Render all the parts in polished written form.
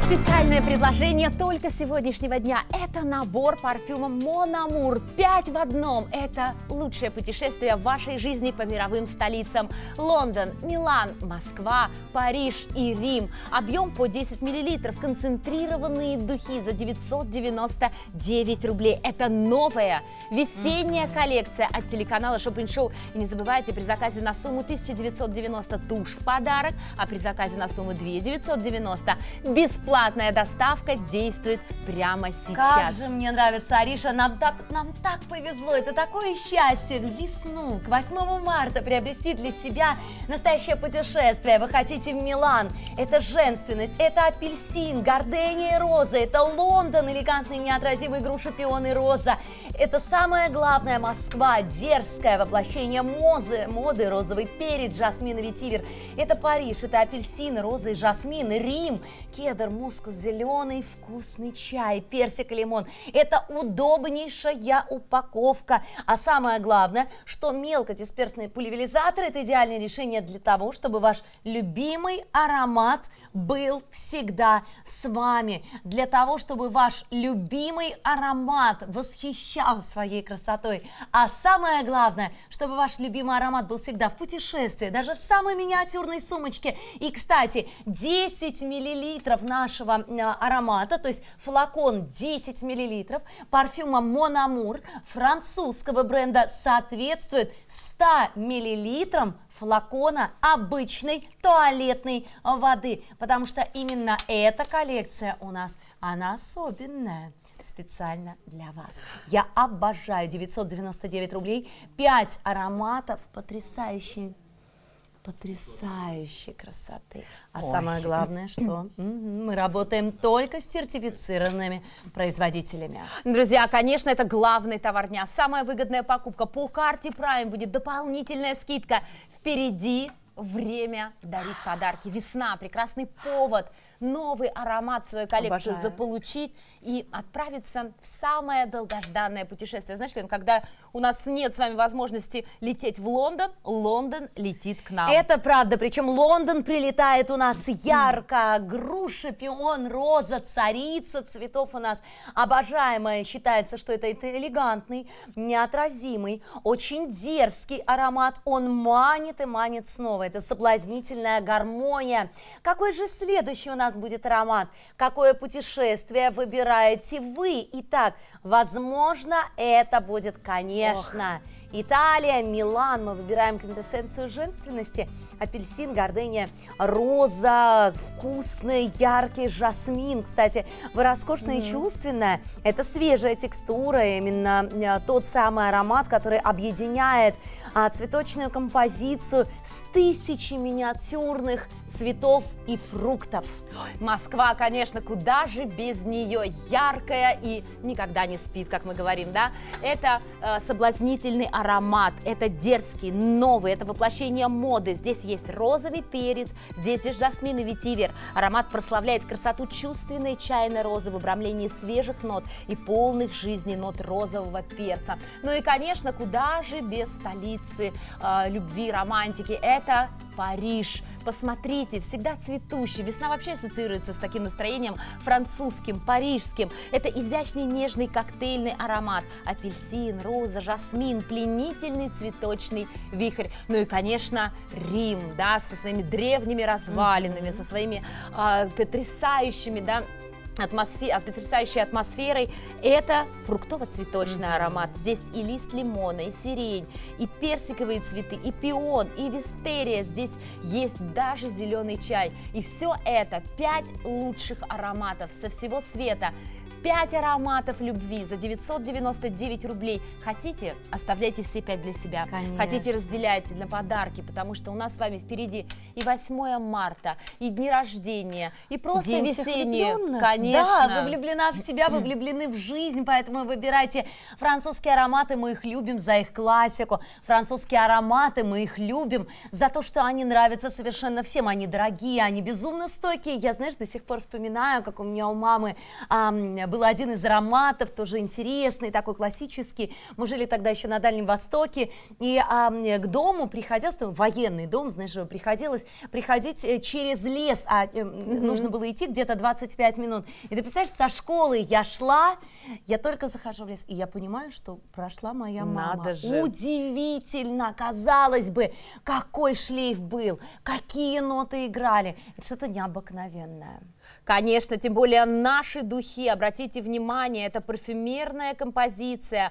Специальное предложение только сегодняшнего дня. Это набор парфюма Mon Amour 5 в одном. Это лучшее путешествие в вашей жизни по мировым столицам. Лондон, Милан, Москва, Париж и Рим. Объем по 10 мл. Концентрированные духи за 999 рублей. Это новая весенняя коллекция от телеканала Shopping Show. И не забывайте, при заказе на сумму 1990 тушь в подарок, а при заказе на сумму 2990 бесплатная доставка действует прямо сейчас. Как же мне нравится, Ариша, нам так повезло, это такое счастье. Весну, к 8 марта приобрести для себя настоящее путешествие. Вы хотите в Милан, это женственность, это апельсин, гордения и роза, это Лондон, элегантные неотразимые груши, пионы и роза. Это самое главное, Москва, дерзкое воплощение моды, розовый перец, жасмин и ветивер. Это Париж, это апельсин, роза и жасмин, Рим, кедр, мускус, зеленый вкусный чай, персик и лимон. Это удобнейшая упаковка. А самое главное, что мелкодисперсные пульверизаторы – это идеальное решение для того, чтобы ваш любимый аромат был всегда с вами. Для того, чтобы ваш любимый аромат восхищал своей красотой. А самое главное, чтобы ваш любимый аромат был всегда в путешествии, даже в самой миниатюрной сумочке. И, кстати, 10 миллилитров нашего аромата, то есть флакон 10 миллилитров парфюма Mon Amour французского бренда соответствует 100 миллилитрам флакона обычной туалетной воды, потому что именно эта коллекция у нас, она особенная, специально для вас. Я обожаю 999 рублей, 5 ароматов потрясающей красоты. А самое главное, что мы работаем только с сертифицированными производителями. Друзья, конечно, это главный товар дня. Самая выгодная покупка по карте Prime будет дополнительная скидка. Впереди время дарить подарки. Весна, прекрасный повод новый аромат в свою коллекцию заполучить и отправиться в самое долгожданное путешествие. Знаешь, Лен, когда у нас нет с вами возможности лететь в Лондон, Лондон летит к нам. Это правда, причем Лондон прилетает у нас ярко, груша, пион, роза, царица цветов у нас обожаемая. Считается, что это элегантный, неотразимый, очень дерзкий аромат. Он манит и манит снова. Это соблазнительная гармония. Какой же следующий у нас будет аромат? Какое путешествие выбираете вы? Итак, возможно, это будет, конечно, Италия, Милан. Мы выбираем квинтэссенцию женственности. Апельсин, гордения, роза, вкусный, яркий жасмин. Кстати, вы роскошная и чувственная. Это свежая текстура, именно тот самый аромат, который объединяет цветочную композицию с тысячей миниатюрных цветов и фруктов. Москва, конечно, куда же без нее, яркая и никогда не спит, как мы говорим, да? Это соблазнительный аромат, это дерзкий, новый, это воплощение моды. Здесь есть розовый перец, здесь есть жасмин и ветивер. Аромат прославляет красоту чувственной чайной розы в обрамлении свежих нот и полных жизни нот розового перца. Ну и, конечно, куда же без столицы любви, романтики, это Париж. Посмотрите, всегда цветущий. Весна вообще ассоциируется с таким настроением французским, парижским. Это изящный, нежный коктейльный аромат. Апельсин, роза, жасмин, пленительный цветочный вихрь. Ну и, конечно, Рим, да, со своими древними развалинами, со своими потрясающими, да, потрясающей атмосферой. Это фруктово-цветочный аромат. Здесь и лист лимона, и сирень, и персиковые цветы, и пион, и вистерия. Здесь есть даже зеленый чай. И все это 5 лучших ароматов со всего света. 5 ароматов любви за 999 рублей. Хотите, оставляйте все 5 для себя. Конечно. Хотите, разделяйте на подарки, потому что у нас с вами впереди и 8 марта, и дни рождения, и просто День весенние. Конечно. Да, вы влюблена в себя, вы влюблены в жизнь, поэтому выбирайте французские ароматы, мы их любим за их классику. Французские ароматы, мы их любим за то, что они нравятся совершенно всем. Они дорогие, они безумно стойкие. Я, знаешь, до сих пор вспоминаю, как у меня у мамы был один из ароматов, тоже интересный, такой классический. Мы жили тогда еще на Дальнем Востоке, и к дому приходилось, военный дом, знаешь, приходилось приходить через лес, нужно было идти где-то 25 минут. И ты представляешь, со школы я шла, я только захожу в лес, и я понимаю, что прошла моя мама. Надо же. Удивительно, казалось бы, какой шлейф был, какие ноты играли. Это что-то необыкновенное. Конечно, тем более наши духи, обратите внимание, это парфюмерная композиция,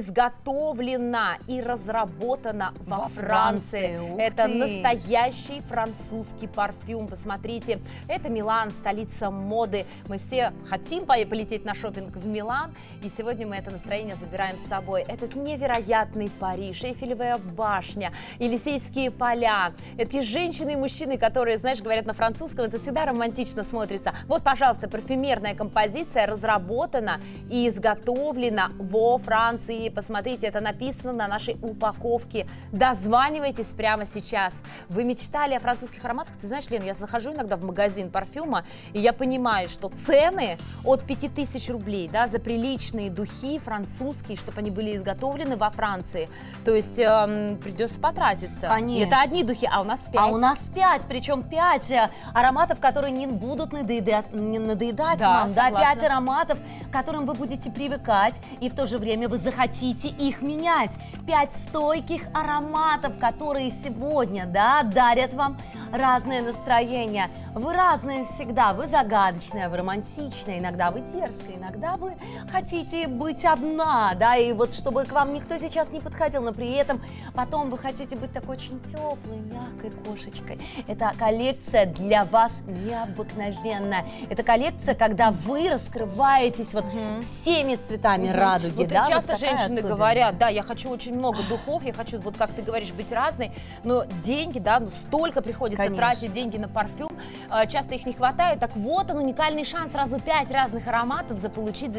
изготовлена и разработана во Франции. Это настоящий французский парфюм, посмотрите, это Милан, столица моды. Мы все хотим полететь на шопинг в Милан, и сегодня мы это настроение забираем с собой. Этот невероятный Париж, Эйфелевая башня, Елисейские поля, эти женщины и мужчины, которые, знаешь, говорят на французском, это всегда романтично смотрится. Вот, пожалуйста, парфюмерная композиция разработана и изготовлена во Франции. Посмотрите, это написано на нашей упаковке. Дозванивайтесь прямо сейчас. Вы мечтали о французских ароматах? Ты знаешь, Лен, я захожу иногда в магазин парфюма, и я понимаю, что цены от 5000 рублей, да, за приличные духи французские, чтобы они были изготовлены во Франции. То есть придется потратиться. Конечно. Это одни духи, а у нас 5. А у нас 5, причем 5 ароматов, которые не будут надоедать да, вам, да, 5 ароматов, к которым вы будете привыкать, и в то же время вы захотите их менять. 5 стойких ароматов, которые сегодня, да, дарят вам разное настроение. Вы разные всегда, вы загадочная, вы романтичная, иногда вы дерзкая, иногда вы хотите быть одна, да, и вот чтобы к вам никто сейчас не подходил, но при этом потом вы хотите быть такой очень теплой, мягкой кошечкой. Это коллекция для вас необыкновенная. Это коллекция, когда вы раскрываетесь вот всеми цветами радуги. Вот да, часто вот женщины говорят, да, я хочу очень много духов, я хочу, вот как ты говоришь, быть разной, но деньги, да, ну столько приходится тратить деньги на парфюм, часто их не хватает. Так вот он, уникальный шанс сразу 5 разных ароматов заполучить за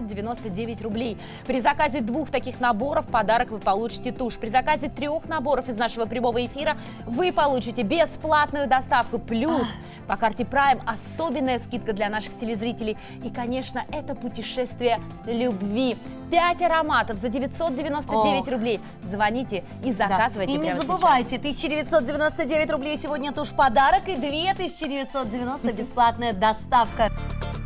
999 рублей. При заказе 2 таких наборов в подарок вы получите тушь. При заказе 3 наборов из нашего прямого эфира вы получите бесплатную доставку. Плюс по карте Prime особенная скидка для наших телезрителей. И, конечно, это путешествие любви. 5 ароматов за 999 рублей. Звоните и заказывайте. И не забывайте, 1999 рублей сегодня тушь подарок и 2990 бесплатная доставка.